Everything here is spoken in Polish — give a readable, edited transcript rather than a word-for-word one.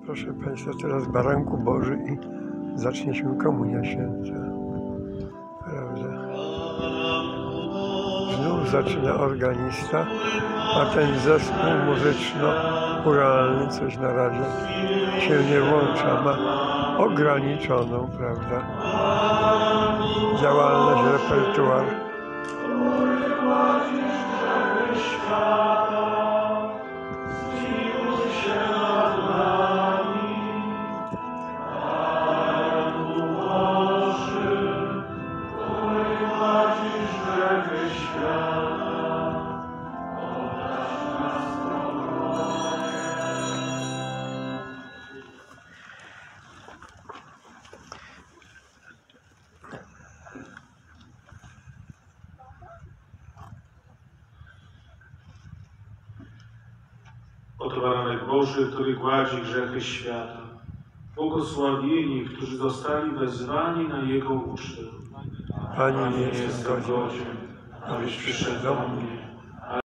Proszę Państwa, teraz Baranku Boży i zacznie się Komunia Święta. Prawda? Znów zaczyna organista, a ten zespół muzyczno-chóralny, coś na razie się nie włącza, ma ograniczoną, prawda, działalność, repertuar. Oto baranek Boży, który gładzi grzechy świata. Błogosławieni, którzy zostali wezwani na Jego ucztę. Pani nie jest jestem godzien, godzien, abyś przyszedł do mnie,